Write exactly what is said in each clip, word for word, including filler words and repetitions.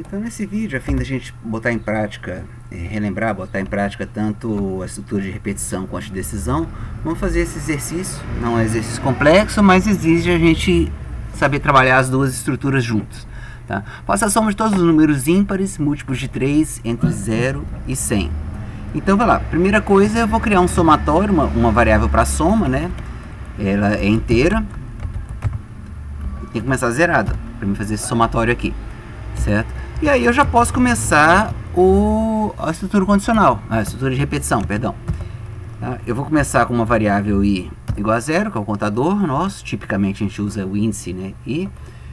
Então nesse vídeo, a fim da gente botar em prática, relembrar, botar em prática tanto a estrutura de repetição quanto de decisão, vamos fazer esse exercício. Não é um exercício complexo, mas exige a gente saber trabalhar as duas estruturas juntas. Tá? Faça a soma de todos os números ímpares, múltiplos de três, entre zero e cem. Então vai lá, primeira coisa, eu vou criar um somatório, uma, uma variável para soma, né? Ela é inteira. Tem que começar zerada, para mim fazer esse somatório aqui, certo? E aí eu já posso começar o, a estrutura condicional, a estrutura de repetição, perdão. Tá? Eu vou começar com uma variável i igual a zero, que é o contador nosso, tipicamente a gente usa o índice, né? I.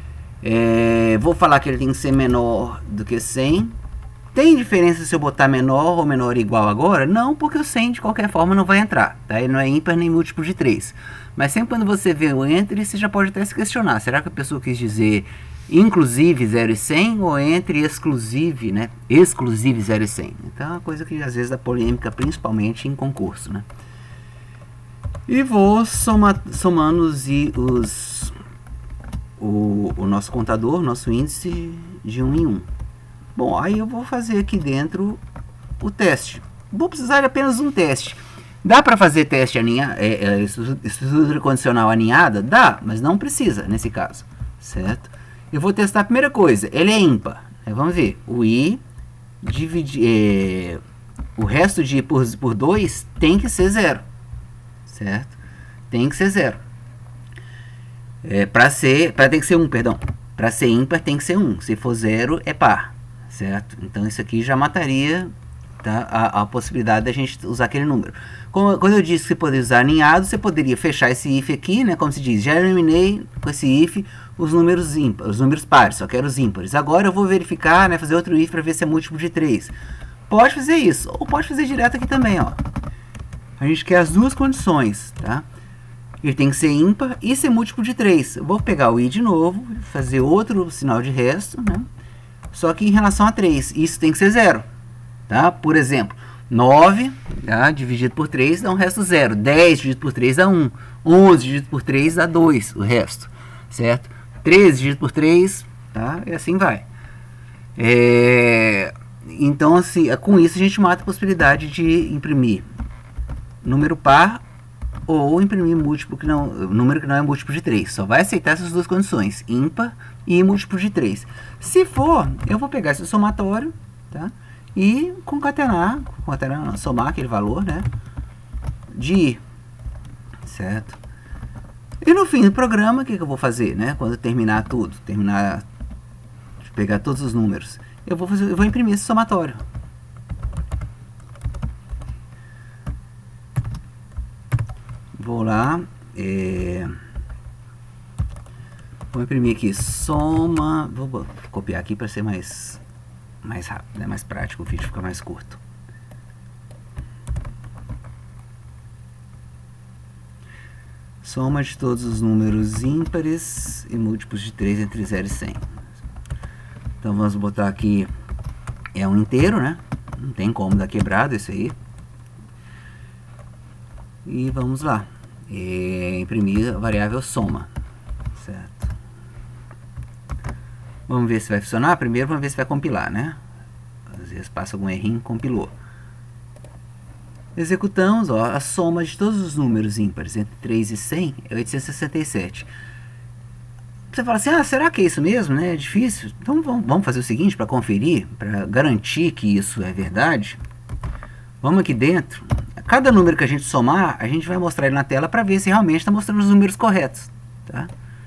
É, vou falar que ele tem que ser menor do que cem. Tem diferença se eu botar menor ou menor igual agora? Não, porque o cem de qualquer forma não vai entrar, tá? Ele não é ímpar nem múltiplo de três. Mas sempre quando você vê o entre, você já pode até se questionar. Será que a pessoa quis dizer inclusive zero e cem ou entre exclusive, né? Exclusive zero e cem. Então é uma coisa que às vezes dá polêmica, principalmente em concurso, né? E vou somar, somando os, os, o, o nosso contador, nosso índice de um em um. Bom, aí eu vou fazer aqui dentro o teste. Vou precisar de apenas um teste. Dá para fazer teste aninha, é, é, estrutura condicional aninhada? Dá, mas não precisa nesse caso, certo? Eu vou testar a primeira coisa, ele é ímpar. Aí vamos ver, o i, divide, é, o resto de i por, por dois tem que ser zero, certo? Tem que ser zero. É, para ser, para ter que ser um, perdão. Para ser ímpar tem que ser um, se for zero é par, certo? Então isso aqui já mataria, tá, a, a possibilidade da gente usar aquele número. Como, quando eu disse que você poderia usar aninhado, você poderia fechar esse if aqui, né? Como se diz, já eliminei com esse if os números ímpares, os números pares, só quero os ímpares. Agora eu vou verificar, né? Fazer outro if para ver se é múltiplo de três. Pode fazer isso, ou pode fazer direto aqui também, ó. A gente quer as duas condições, tá? Ele tem que ser ímpar e ser múltiplo de três. Eu vou pegar o i de novo, fazer outro sinal de resto, né? Só que em relação a três, isso tem que ser zero, tá? Por exemplo, nove, tá, dividido por três dá um resto zero. dez dividido por três dá um. onze dividido por três dá dois, o resto, certo? treze dividido por três, tá? E assim vai. É, então, assim, com isso a gente mata a possibilidade de imprimir número par ou imprimir múltiplo que não, número que não é múltiplo de três. Só vai aceitar essas duas condições, ímpar e múltiplo de três. Se for, eu vou pegar esse somatório, tá? E concatenar, concatenar, somar aquele valor, né, de i, certo? E no fim do programa, o que, que eu vou fazer, né? Quando eu terminar tudo, terminar de pegar todos os números, eu vou, fazer, eu vou imprimir esse somatório. Vou lá, é, vou imprimir aqui soma, vou copiar aqui para ser mais, mais rápido, né? Mais prático, o vídeo fica mais curto. Soma de todos os números ímpares e múltiplos de três entre zero e cem. Então vamos botar aqui, é um inteiro, né? Não tem como dar quebrado isso aí. E vamos lá, é, imprimir a variável soma, certo? Vamos ver se vai funcionar. Primeiro vamos ver se vai compilar, né? Às vezes passa algum errinho, compilou. Executamos, ó, a soma de todos os números ímpares entre três e cem é oitocentos e sessenta e sete. Você fala assim, ah, será que é isso mesmo, né? É difícil. Então vamos, vamos fazer o seguinte para conferir, para garantir que isso é verdade. Vamos aqui dentro. Cada número que a gente somar, a gente vai mostrar ele na tela para ver se realmente está mostrando os números corretos, tá?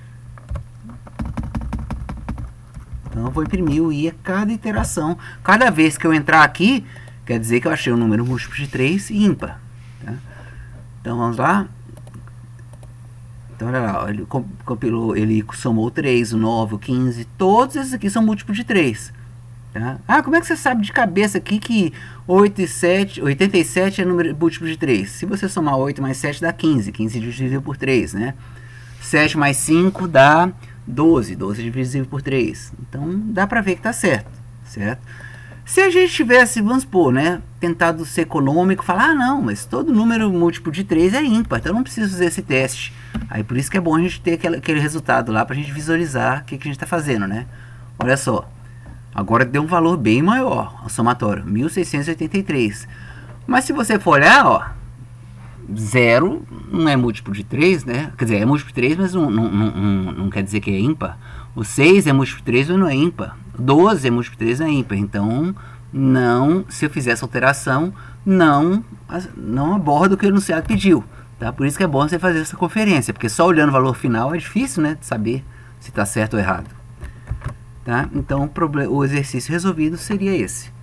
Então eu vou imprimir o i a cada iteração. Cada vez que eu entrar aqui, quer dizer que eu achei um número múltiplo de três e ímpar, tá? Então vamos lá. Então olha lá, ele compilou, ele somou o três, o nove, o quinze, todos esses aqui são múltiplos de três. Tá? Ah, como é que você sabe de cabeça aqui que oito e sete, oitenta e sete é número múltiplo de três? Se você somar oito mais sete dá quinze, quinze divisível por três, né? sete mais cinco dá doze, doze divisível por três. Então dá pra ver que tá certo, certo? Se a gente tivesse, vamos supor, né, tentado ser econômico, falar, ah não, mas todo número múltiplo de três é ímpar, então eu não preciso fazer esse teste. Aí por isso que é bom a gente ter aquele, aquele resultado lá pra gente visualizar o que, que a gente tá fazendo, né? Olha só. Agora deu um valor bem maior, o somatório, mil seiscentos e oitenta e três. Mas se você for olhar, ó, zero não é múltiplo de três, né? Quer dizer, é múltiplo de três, mas não, não, não, não quer dizer que é ímpar. O seis é múltiplo de três, mas não é ímpar. doze é múltiplo de três, não é ímpar. Então, não, se eu fizer essa alteração, não, não aborda o que o enunciado pediu. Tá? Por isso que é bom você fazer essa conferência, porque só olhando o valor final é difícil, né, de saber se está certo ou errado. Tá? Então, o, o exercício resolvido seria esse.